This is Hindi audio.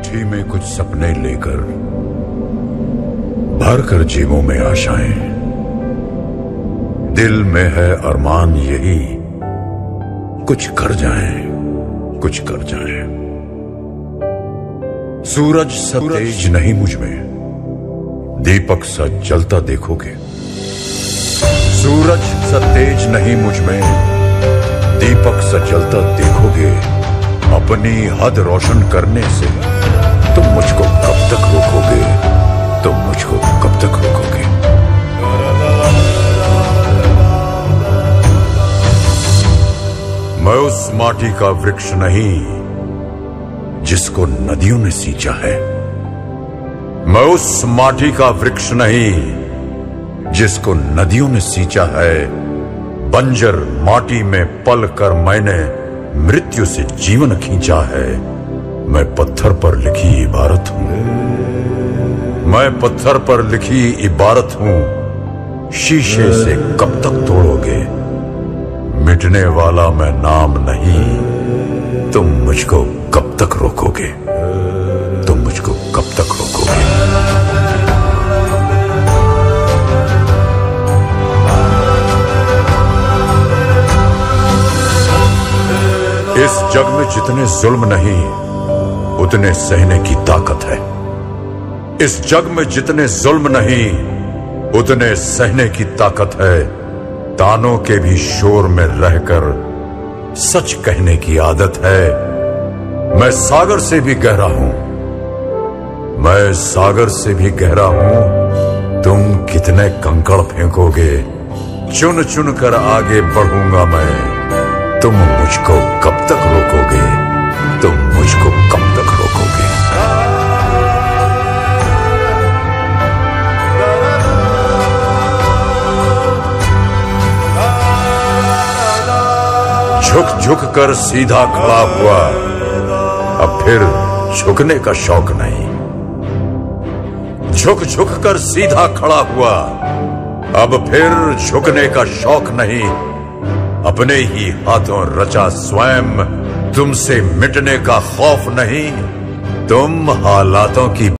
मुट्ठी में कुछ सपने लेकर भर कर जेबों में आशाएं, दिल में है अरमान यही कुछ कर जाएं, कुछ कर जाएं। सूरज सा तेज नहीं मुझ में, दीपक सा जलता देखोगे। सूरज सा तेज नहीं मुझ में, दीपक सा जलता देखोगे। अपनी हद रोशन करने से तुम मुझको कब तक रोकोगे, तुम मुझको कब तक रोकोगे। मैं उस माटी का वृक्ष नहीं जिसको नदियों ने सींचा है। मैं उस माटी का वृक्ष नहीं जिसको नदियों ने सींचा है। बंजर माटी में पल कर मैंने मृत्यु से जीवन खींचा है। मैं पत्थर पर लिखी इबारत हूं, मैं पत्थर पर लिखी इबारत हूं। शीशे से कब तक तोड़ोगे, मिटने वाला मैं नाम नहीं। तुम मुझको कब तक रोकोगे, तुम मुझको कब तक रोकोगे। इस जग में जितने जुल्म नहीं उतने सहने की ताकत है। इस जग में जितने जुल्म नहीं उतने सहने की ताकत है। तानों के भी शोर में रहकर सच कहने की आदत है। मैं सागर से भी गहरा हूं, मैं सागर से भी गहरा हूं। तुम कितने कंकड़ फेंकोगे, चुन चुन कर आगे बढ़ूंगा मैं। तुम मुझको कब तक रोकोगे, तुम मुझको कब तक रोकोगे। झुक झुक कर सीधा खड़ा हुआ, अब फिर झुकने का शौक नहीं। झुक झुक कर सीधा खड़ा हुआ, अब फिर झुकने का शौक नहीं। अपने ही हाथों रचा स्वयं, तुमसे मिटने का खौफ नहीं। तुम हालातों की